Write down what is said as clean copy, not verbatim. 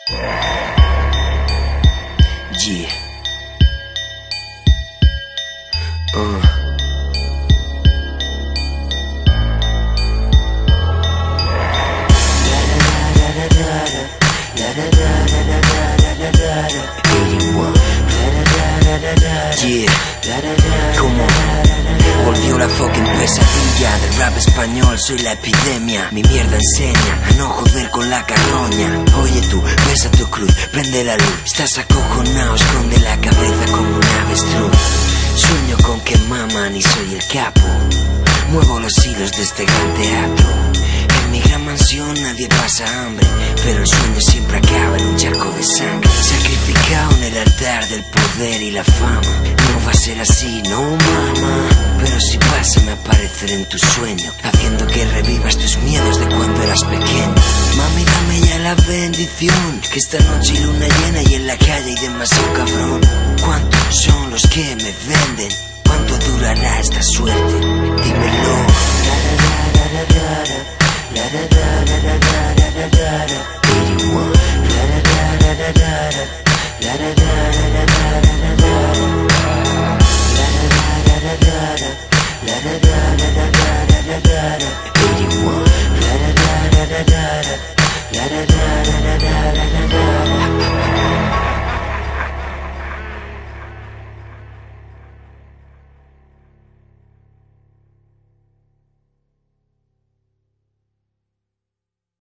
Yeah. Yeah, como volvió la fucking pesadilla del rap español, soy la epidemia. Mi mierda enseña a no joder con la carroña. Oye tú, besa tu cruz, prende la luz. Estás acojonado, esconde la cabeza como un avestruz. Sueño con que maman y soy el capo. Muevo los hilos de este gran teatro. En mi gran mansión nadie pasa hambre, pero el sueño siempre acaba en un charco de sangre. Sacrificado en el altar del poder y la fama. No va a ser así, no mamá. Pero si pasa me apareceré en tu sueño, haciendo que revivas tus miedos de cuando eras pequeño. Mami, dame ya la bendición, que esta noche hay luna llena y en la calle hay demasiado cabrón. ¿Cuántos son los que me venden? ¿Cuánto durará esta suerte? Dímelo.